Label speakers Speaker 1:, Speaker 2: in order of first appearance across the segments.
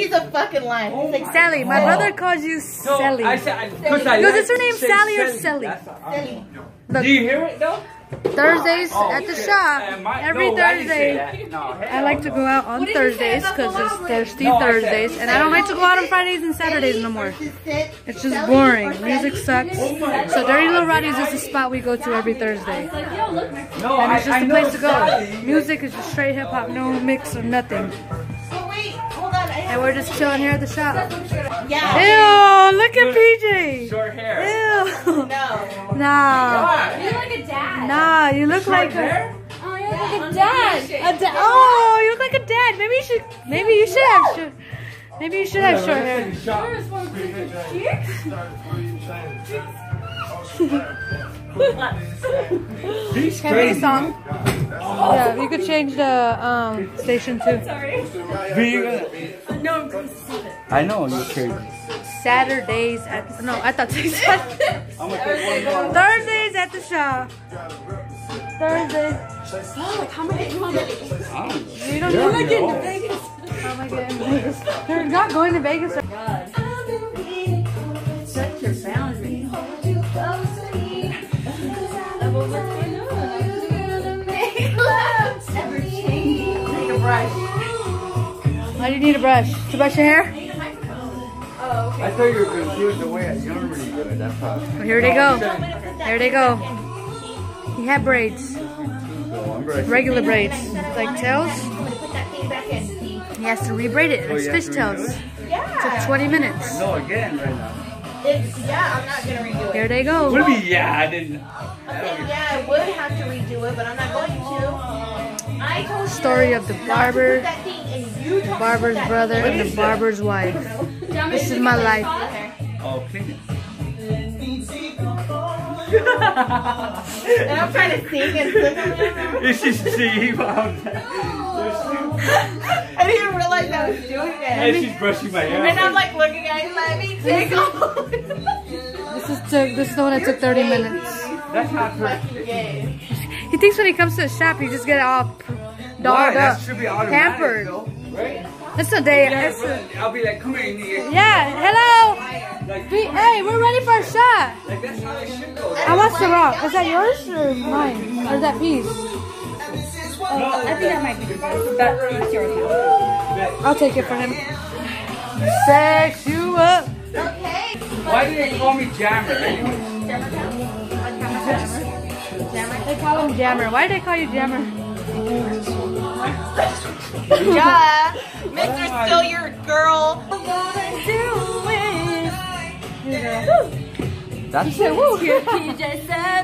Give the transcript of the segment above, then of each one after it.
Speaker 1: He's a fucking liar.
Speaker 2: Oh
Speaker 1: like,
Speaker 2: Sally. My brother calls you Sally.
Speaker 3: No, I said, because I
Speaker 2: is her name Sally or Sally?
Speaker 3: Do you hear it though?
Speaker 2: Thursdays at the shop. Every Thursday. I like to go out on Thursdays because it's Thirsty Thursdays. And I don't like to go out on Fridays and Saturdays no more. It's just boring. Music sucks. So Dirty Little Roddy's is the spot we go to every Thursday. And it's just the place to go. Music is just straight hip hop, no mix or nothing. And we're just chilling here at the shop.
Speaker 1: Yeah.
Speaker 2: Ew, look at PJ.
Speaker 3: Short hair.
Speaker 1: No.
Speaker 2: Ew. Nah.
Speaker 4: You look like a dad.
Speaker 2: Nah, you look like a...
Speaker 4: Oh, you look like a dad.
Speaker 2: Oh, you look like a dad. Maybe you should have short. Maybe you should have short hair.
Speaker 3: He's
Speaker 2: Can we
Speaker 3: crazy.
Speaker 2: song? Yeah, you could change the station too.
Speaker 4: No, I'm going to see it.
Speaker 3: I know you're crazy.
Speaker 2: Saturdays at the, no, I thought Thursdays at the shop. Thursdays.
Speaker 4: Oh, like, how am I getting home?
Speaker 2: You don't know.
Speaker 4: I'm getting to Vegas.
Speaker 2: How am I getting to Vegas? They're not going to Vegas.
Speaker 4: God. Set your boundaries. Take a brush.
Speaker 2: Why do you need a brush? To brush your hair?
Speaker 4: Oh, okay.
Speaker 3: I thought you were confused the way I normally do it. That's how.
Speaker 2: Well, here they go. There they go. He had braids. Regular braids. Like tails. He has to rebraid it. It's fishtails.
Speaker 1: Yeah.
Speaker 2: Took 20 minutes.
Speaker 3: No, again right now.
Speaker 1: Yeah, I'm not gonna redo it.
Speaker 2: Here they go.
Speaker 3: What do you mean, yeah, I didn't.
Speaker 1: Yeah, I would have to redo it, but I'm not going to. I told
Speaker 2: Story of the barber,
Speaker 1: that thing and you
Speaker 2: the barber's brother, and the barber's wife. This is my life.
Speaker 3: Oh, clean it.
Speaker 1: And I'm trying to sing and sing.
Speaker 3: This is Steve out there.
Speaker 1: I didn't even realize I was doing it.
Speaker 3: And she's brushing my hair.
Speaker 1: And I'm like looking at it, let me take off.
Speaker 2: This is the one that took 30 minutes.
Speaker 3: That's not correct.
Speaker 2: He thinks when he comes to the shop, he just get all dolled up,
Speaker 3: That should be automatic,
Speaker 2: pampered.
Speaker 3: though, right?
Speaker 2: That's a day.
Speaker 3: Yeah, I'll be like, come here, you need
Speaker 2: Yeah, hello.
Speaker 3: like,
Speaker 2: Hey, we're ready for a shot.
Speaker 3: like that's how it should go.
Speaker 2: I want Ciroc. Is that yours or mine? Or is that Peace?
Speaker 4: I think that might be the best. That's yours.
Speaker 2: I'll take it for him. Sex you up.
Speaker 1: Okay.
Speaker 3: Why do they call me Jammer anyway?
Speaker 2: They call him Jammer. Why do they call you Jammer?
Speaker 1: Yeah. Mr. Still your girl.
Speaker 3: That's
Speaker 4: Your PJ said,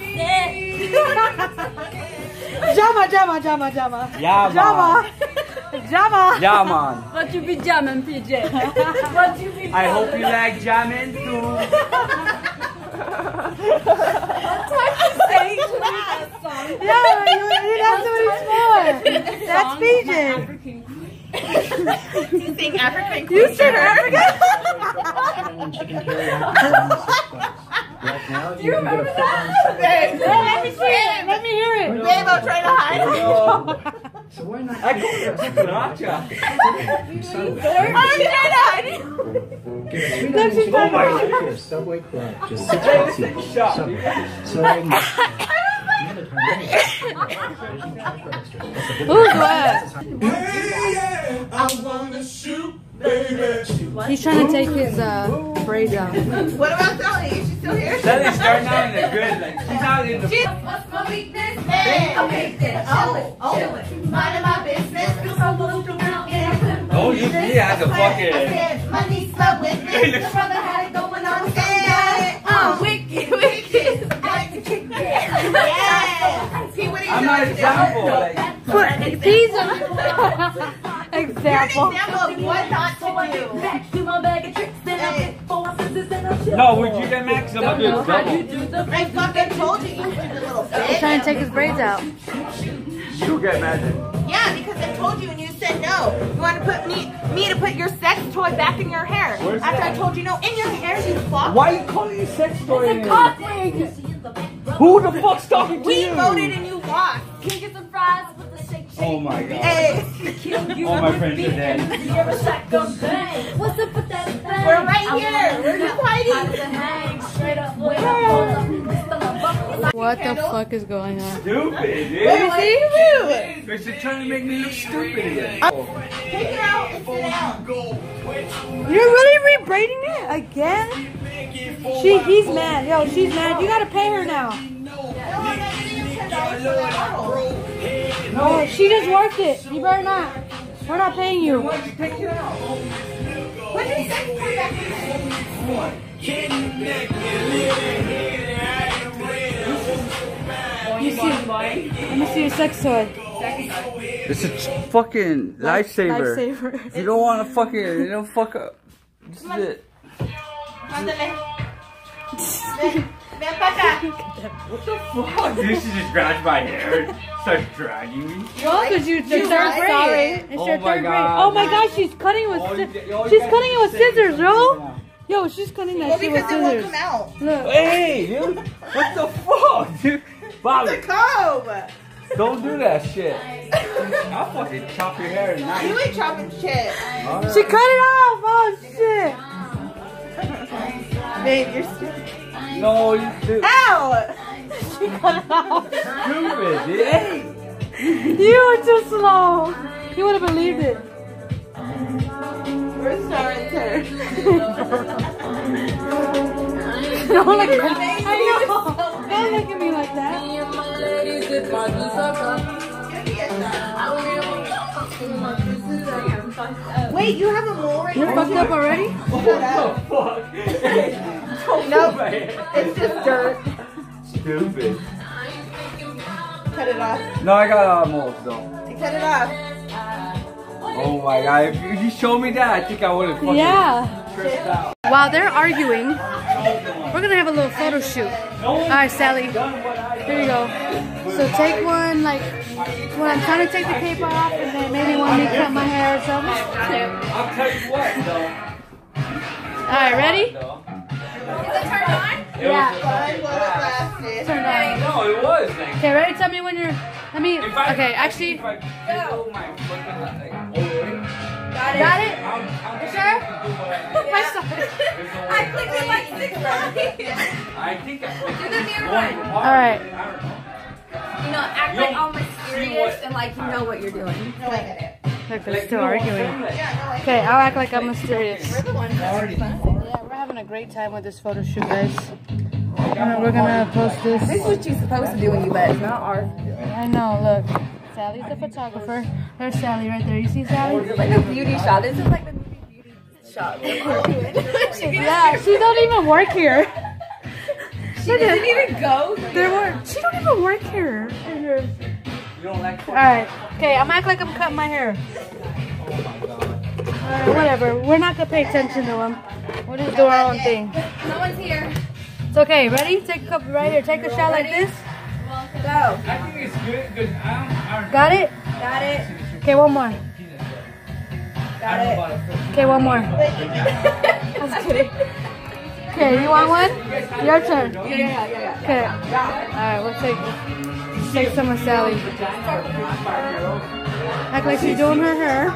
Speaker 2: Jama.
Speaker 3: Yeah,
Speaker 2: Jama.
Speaker 3: Yeah, man.
Speaker 4: what you be jamming, PJ? What you be
Speaker 3: I hope you like Jammin too.
Speaker 4: saying to me that song?
Speaker 2: Yeah, that's what it's for. That's PJ.
Speaker 1: You sing African
Speaker 2: You said African?
Speaker 5: Right now, you can get a
Speaker 2: Let me hear it.
Speaker 1: Babe, I'm trying to hide it.
Speaker 5: So why not?
Speaker 3: I go to Gotcha.
Speaker 1: I'm trying to hide it.
Speaker 5: Oh my God. Subway club. Just 6
Speaker 3: Shot.
Speaker 5: So
Speaker 2: Who's what? He's trying to take his braids out.
Speaker 1: What about Sally? Is she still here?
Speaker 3: Sally's starting out in a good, like, she's not in the.
Speaker 1: What's my weakness? Hey, okay. Minding my business.
Speaker 3: Oh, you he has a fucking.
Speaker 1: My niece, my witness. My brother had it going on. Wicked. Like the kick. Yeah. See what he's
Speaker 3: I'm not
Speaker 1: doing?
Speaker 3: example. Like,
Speaker 2: He's
Speaker 1: You're an
Speaker 2: example.
Speaker 1: example of what not to do.
Speaker 3: no, would you get Max? I'm gonna do a double.
Speaker 1: I fucking told you, you stupid little
Speaker 2: He's
Speaker 1: bitch.
Speaker 2: trying to take his braids out.
Speaker 3: You get magic.
Speaker 1: Yeah, because I told you and you said no. You want to put me to put your sex toy back in your hair.
Speaker 3: Where's
Speaker 1: After
Speaker 3: that?
Speaker 1: I told you no, in your hair, you fuck.
Speaker 3: Why you calling it sex toy?
Speaker 1: It's a cock ring.
Speaker 3: Who the fuck's talking to
Speaker 1: We
Speaker 3: you?
Speaker 1: voted and you lost.
Speaker 4: Can you get some fries with the shake?
Speaker 3: Oh my god.
Speaker 1: Hey.
Speaker 3: All my friends are dead.
Speaker 4: What's up with that?
Speaker 1: We're right here. We're just hiding.
Speaker 2: What the fuck is going on?
Speaker 3: Stupid, dude.
Speaker 1: What do you do?
Speaker 3: They're trying to make me look stupid again.
Speaker 1: Take it out and sit down.
Speaker 2: You're really rebraiding it again? He's mad. Yo, she's mad. You gotta pay her now. No, she just worked it. You better not. We're not paying you.
Speaker 1: What did you say?
Speaker 2: Let me see your sex toy.
Speaker 3: It's a fucking lifesaver.
Speaker 2: Lifesaver.
Speaker 3: If you don't want to fucking, fuck up. This is it.
Speaker 1: Ven para acá.
Speaker 3: What the fuck? Dude, she just grabs my hair and starts dragging me.
Speaker 2: No, because it's your third grade. It's your third grade.
Speaker 3: God.
Speaker 2: Oh my gosh, she's cutting with she's cutting it with scissors, bro. Yo, she's cutting that shit with
Speaker 1: Because it won't
Speaker 2: scissors.
Speaker 1: come out.
Speaker 2: Look.
Speaker 3: Hey, dude. What the fuck, dude? Bobby,
Speaker 1: It's a comb.
Speaker 3: don't do that shit. I'll fucking chop your hair tonight.
Speaker 1: You ain't chopping shit.
Speaker 2: She cut it off. Oh shit.
Speaker 1: Babe, you're stupid.
Speaker 3: No, you do.
Speaker 1: Ow!
Speaker 2: She cut it off.
Speaker 3: Stupid, dude. Hey.
Speaker 2: You were too slow. You would have believed it.
Speaker 1: We're starting to.
Speaker 2: Don't look at me. I know. Don't look at me like that.
Speaker 1: Wait, you have a mole right
Speaker 2: You're
Speaker 1: here?
Speaker 2: fucked up already?
Speaker 3: What the fuck? Hey.
Speaker 1: Nope. It's just dirt.
Speaker 3: Stupid.
Speaker 1: Cut it off.
Speaker 3: No, I got moles though.
Speaker 1: Cut it off.
Speaker 3: Oh my god, if you showed me that, I think I would have fucking tripped out.
Speaker 2: While they're arguing, we're gonna have a little photo shoot. Alright, Sally. Here you go. So take one, like, when I'm trying to take the cape off, and then maybe one me cut my hair or something.
Speaker 3: I'll tell you what though.
Speaker 2: Alright, ready? Yeah. Turn on.
Speaker 3: No, it was.
Speaker 2: Okay, ready? Tell me when you're. Okay, actually.
Speaker 3: If I jiggle my fucking like over.
Speaker 2: Got it? You sure? I'm sorry.
Speaker 1: I clicked it like 6 times.
Speaker 3: I think I
Speaker 1: Do the mirror one.
Speaker 2: Alright.
Speaker 1: You know, act like all mysterious and like you know what you're doing. No, I get it.
Speaker 2: Look, they're still arguing.
Speaker 1: Yeah, no, I
Speaker 2: Okay, I'll act like I'm mysterious.
Speaker 1: We're the ones having fun.
Speaker 2: Yeah, we're having a great time with this photo shoot, guys. We're gonna post this.
Speaker 1: This is what you're supposed to do when you bet. It's not ours.
Speaker 2: I know, look. Sally's the photographer. There's Sally right there. You see Sally?
Speaker 1: It's like a beauty shot. This is like the movie beauty shot.
Speaker 2: Yeah, she don't even work here.
Speaker 1: She doesn't even go.
Speaker 2: She don't even work here.
Speaker 3: You don't like
Speaker 2: Alright. Okay, I'm acting like I'm cutting my hair. Alright, whatever. We're not gonna pay attention to him. We'll just do our own thing.
Speaker 1: No one's here.
Speaker 2: It's okay. Ready? Take a cup right here. Take a shot like this.
Speaker 1: Go.
Speaker 3: I think it's good because I don't
Speaker 2: Got it?
Speaker 1: Got it.
Speaker 2: Okay, one more.
Speaker 1: Got it.
Speaker 2: Okay, one more. I was kidding. Okay, you want one? Your turn.
Speaker 1: Yeah.
Speaker 2: Okay. Alright, we'll take some of Sally. Act like she's doing her hair.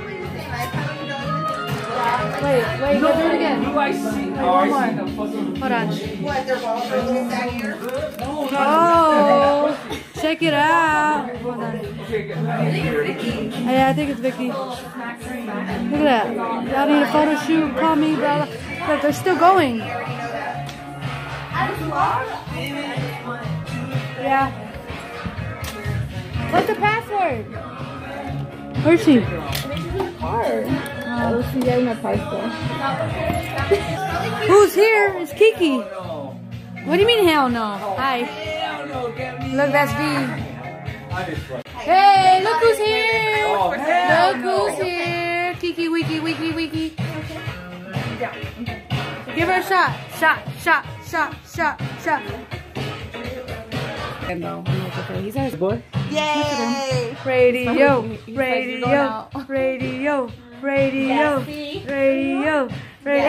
Speaker 2: Wait, go do it again.
Speaker 3: Do I see?
Speaker 2: Wait,
Speaker 3: Oh,
Speaker 2: one
Speaker 3: I see
Speaker 2: more.
Speaker 3: the fucking.
Speaker 2: Hold on.
Speaker 1: What, their balls are just down here?
Speaker 2: Oh, check it out. Hold on. Yeah, I think it's Vicky. Look at that. Y'all need a photo shoot, call me, blah, blah. Look, they're still going. Yeah. What's the password? Where's she?
Speaker 1: She's getting my passport.
Speaker 2: Who's here? It's Kiki. What do you mean hell no? Hi. Look, that's V. Hey, look who's here. Look who's here. Kiki, wiki, wiki, wiki. Give her a shot. Shot.
Speaker 1: He's our boy. Yay!
Speaker 2: Radio. Hey.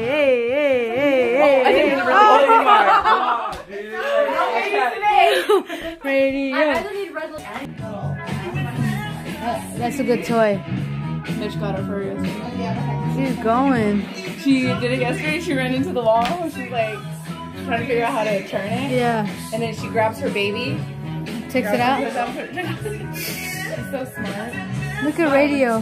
Speaker 3: Oh my god, dude.
Speaker 2: Radio. That's a good toy.
Speaker 4: Mitch got her for yesterday.
Speaker 2: She's going.
Speaker 4: She did it yesterday. She ran into the wall. She's like trying to figure out how to turn it.
Speaker 2: Yeah.
Speaker 4: And then she grabs her baby.
Speaker 2: Takes it out.
Speaker 4: She's so smart.
Speaker 2: Look at radio.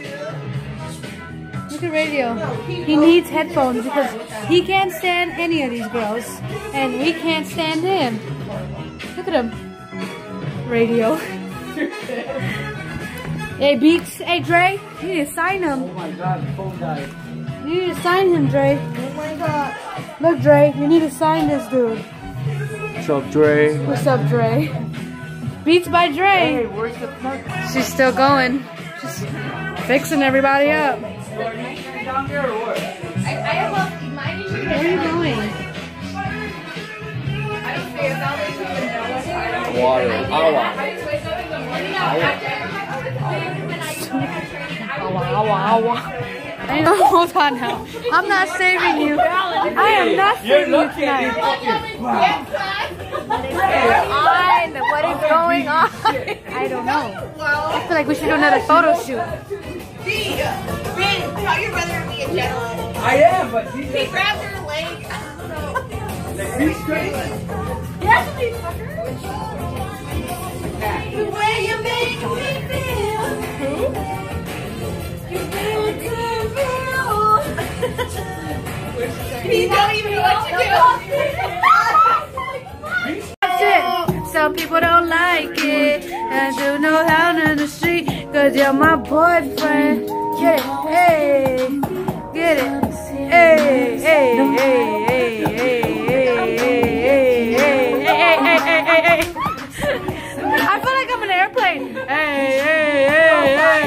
Speaker 2: Look at radio. He needs headphones because he can't stand any of these girls. And we can't stand him. Look at him. Radio. Hey, Beats. Hey, Dre. You need to sign him.
Speaker 3: Oh my god, the phone died.
Speaker 2: You need to sign him, Dre.
Speaker 1: Oh my god.
Speaker 2: Look, Dre. You need to sign this dude.
Speaker 3: What's up, Dre?
Speaker 2: What's up, Dre? Beats by Dre.
Speaker 3: Hey, where's the fuck?
Speaker 2: She's still going. She's fixing everybody up.
Speaker 3: Down there or what?
Speaker 1: I have a mine.
Speaker 2: Where are you going?
Speaker 1: I don't say it's always
Speaker 3: Water.
Speaker 1: I just wake up in the morning now after
Speaker 2: Hold on now. I'm not saving you. I am not saving you tonight.
Speaker 1: What is going on?
Speaker 2: I don't know. I feel like we should do another photo shoot.
Speaker 1: Ben, tell your brother to be a gentleman.
Speaker 3: I am, but he
Speaker 1: He grabbed her leg.
Speaker 3: be straight.
Speaker 1: Yes, please, fucker. The way you make me feel. Who? You make me feel. He don't even know what to do.
Speaker 2: That's it. Some people don't like it. And do no down in the street. Cause you're my boyfriend. Get it. Hey. Get it. Hey. Hey. Hey. Hey. Hey. Hey. I feel like I'm in an airplane. Hey. Hey. Hey.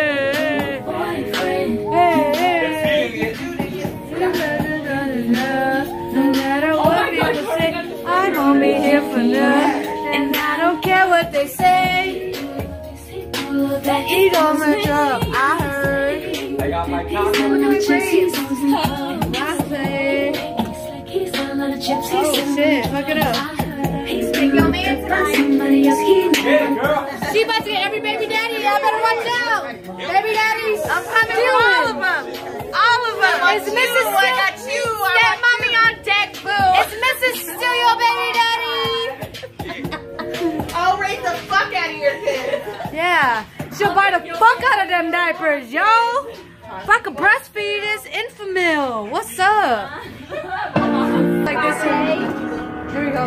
Speaker 2: No matter what people say, I'm only here for love. And I don't care what they say. That ego's a drug, I heard.
Speaker 3: I got my copy.
Speaker 2: I say. Oh shit, fuck it up.
Speaker 1: Your man tonight.
Speaker 3: Hey, girl.
Speaker 2: She about to get every baby daddy, y'all better watch out. Baby daddies,
Speaker 1: I'm coming for all of them. All of them.
Speaker 2: It's Mrs.
Speaker 1: I got you.
Speaker 2: Step mommy on deck, boo. It's Mrs. Still your baby daddy.
Speaker 1: I'll raise the fuck out of your kids.
Speaker 2: Yeah, she'll buy the fuck out of them diapers, yo. If I could breastfeed this Infamil, what's up? Like this here. Here we go.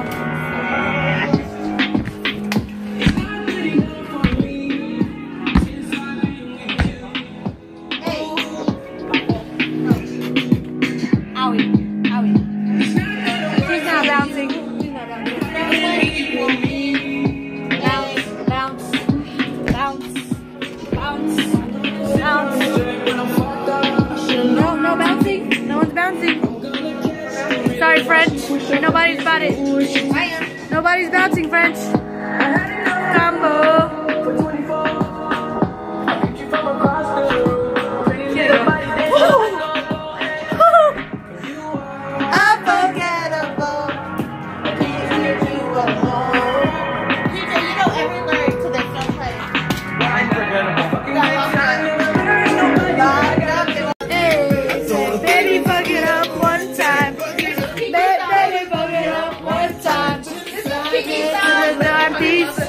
Speaker 2: Owie, owie. She's not bouncing. She's not bouncing. Bounce, bounce, bounce, bounce, bounce. No bouncing. No one's bouncing. Sorry, French. Nobody's about it. Nobody's bouncing, French. Combo.
Speaker 1: Unforgettable. DJ, you know every lyric to this song, right?
Speaker 2: Hey, say, baby, fuck it up one time. Baby, fuck it up one time. Piece.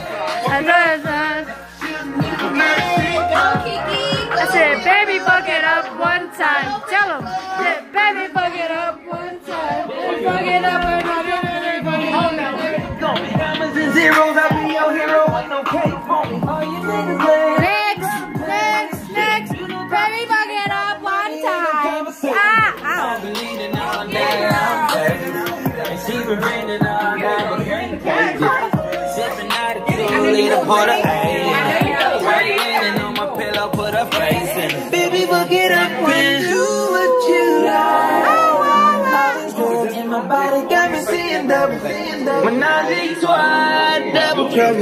Speaker 2: I said, baby, fuck it up one time. Tell him. Baby, fuck it up one time. Fuck it up another.
Speaker 6: Diamonds and zeros, I'll be your hero. Ain't no cake for me. All you niggas lame.
Speaker 2: Next. Baby, fuck it up one time.
Speaker 6: I'm bleeding all night, and she been raining all night. Sipping out of 2-liter porter. Waiting on my pillow, put her face in. Baby, fuck it up and do what you like. Drugs in my body got me seeing double. When I leave twice, double trouble.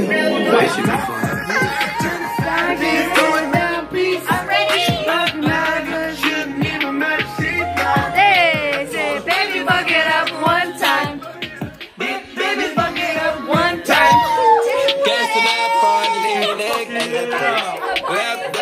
Speaker 2: I'm ready. Hey, say, baby, fuck it up one time.
Speaker 6: Baby, fuck it up one time. Guess the night party,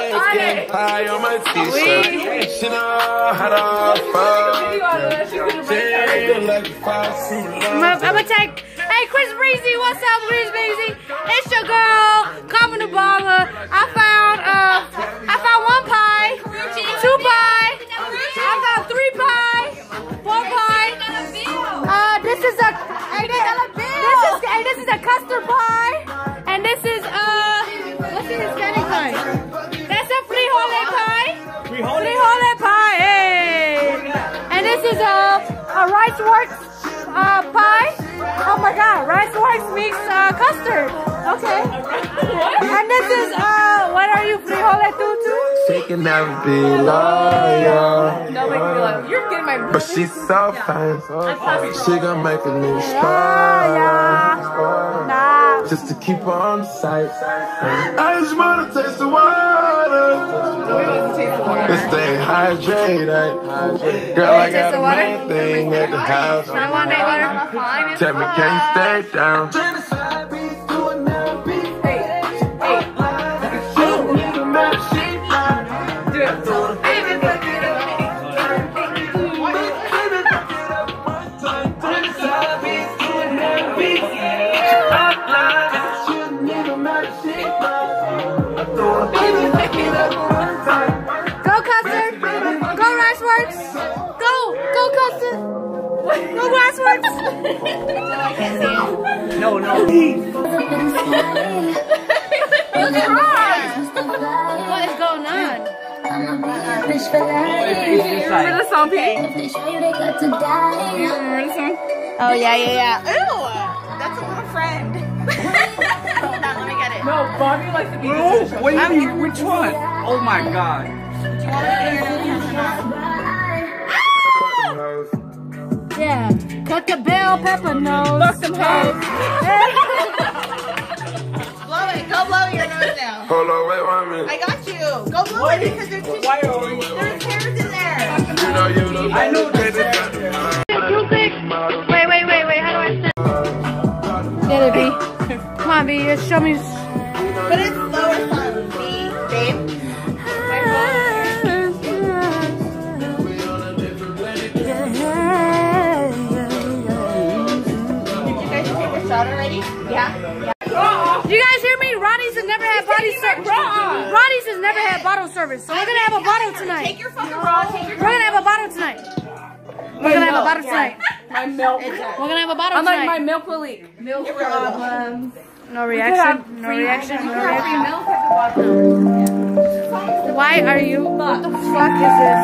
Speaker 2: I'm gonna take. Hey, Chris Breezy, what's up, Chris Breezy? It's your girl, Common Obama. I found one pie, 2 pie. I found 3 pie, 4 pie. This is a custard pie, and this is what's the Hispanic pie? That's a frijole pie. Frijole pie. Hey. And this is a Rice Works pie. Oh my God, Rice Works makes custard. Okay. And this is what are you, frijole tutu?
Speaker 7: She can never be loyal.
Speaker 4: You're getting my.
Speaker 7: But she's so fine. She gon' make a new spoil. Just to keep her on the sight. I just wanna taste the water. And stay hydrated. Girl, I got a main thing at the house. Tell me, can you stay down?
Speaker 2: Go custard! Go Rice Works! Go custard! Go Rice Works!
Speaker 3: No.
Speaker 2: What is going on?
Speaker 4: Remember the song, Pete? Remember the song?
Speaker 2: Oh yeah.
Speaker 1: Ew! That's a little friend. Hold on, let me get it.
Speaker 4: No, Bobby likes to be.
Speaker 3: Oh, wait, which one? Oh my God.
Speaker 2: Yeah. Cut the bell pepper nose.
Speaker 4: Fuck them hoes.
Speaker 1: Blow it. Go blow your nose now.
Speaker 7: Hold on, wait 1 minute.
Speaker 1: I got you. Go blow it because there's hairs in there.
Speaker 7: You know you look.
Speaker 3: I know this.
Speaker 2: Wait. How do I stand? Get it, B. Come on, B. Just show me.
Speaker 1: But it's lower sound, babe. Shot already? Yeah.
Speaker 2: You guys hear me? Roddy's has never had bottle service. Roddy's has never had bottle service, so we're gonna have a bottle tonight.
Speaker 1: Take your fucking bra.
Speaker 2: We're gonna have a bottle tonight. We're gonna have a bottle tonight.
Speaker 4: My milk.
Speaker 2: We're gonna have a bottle
Speaker 4: I'm like,
Speaker 2: tonight.
Speaker 4: my milk will leak. Milk problems.
Speaker 2: No reaction. No reaction. No reaction. Why are you? What the fuck is this?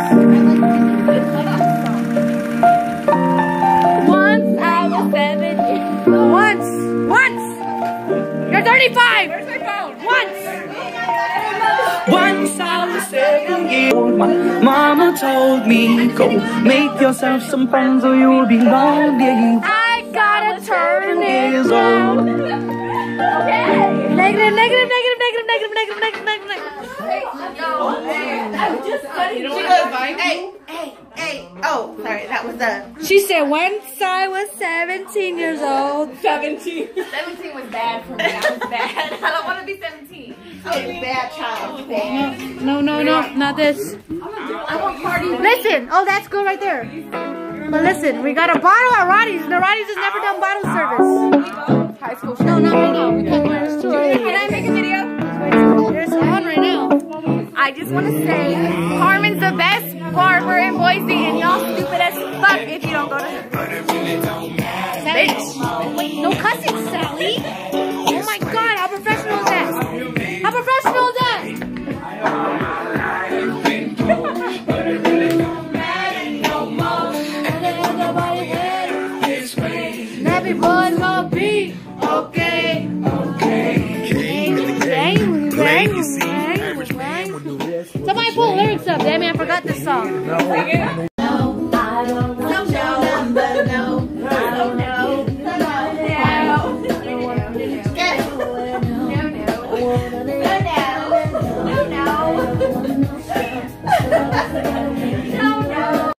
Speaker 2: Once I was 7 years old. Once. You're 35.
Speaker 4: Where's my phone?
Speaker 6: Once I was 7 years old, my mama told me, go make yourself some friends or you'll be lonely.
Speaker 2: I gotta turn it
Speaker 6: Years
Speaker 2: down.
Speaker 6: old.
Speaker 2: Negative.
Speaker 1: Hey. Oh, sorry. That was the.
Speaker 2: She said once I was 17 years old.
Speaker 4: 17.
Speaker 1: 17 was bad for me. I was bad. I don't want to be 17. Okay, bad child. Bad.
Speaker 2: No, not this.
Speaker 1: I want party.
Speaker 2: Listen. Oh, that's good right there. But listen, we got a bottle at Roddy's. And the Roddy's has never done bottle service.
Speaker 4: High school.
Speaker 2: No. Because it's too early.
Speaker 1: Can I make a video?
Speaker 2: It's on right now.
Speaker 1: I just want to say, Carmen's the best barber in Boise, and y'all stupid as fuck if you don't go to her.
Speaker 2: Bitch. No cussing, Sally. Oh my God, how professional is that? How professional is that? Nappy boys gonna be okay. Bang. Somebody pull lyrics up, damn it, I forgot this song.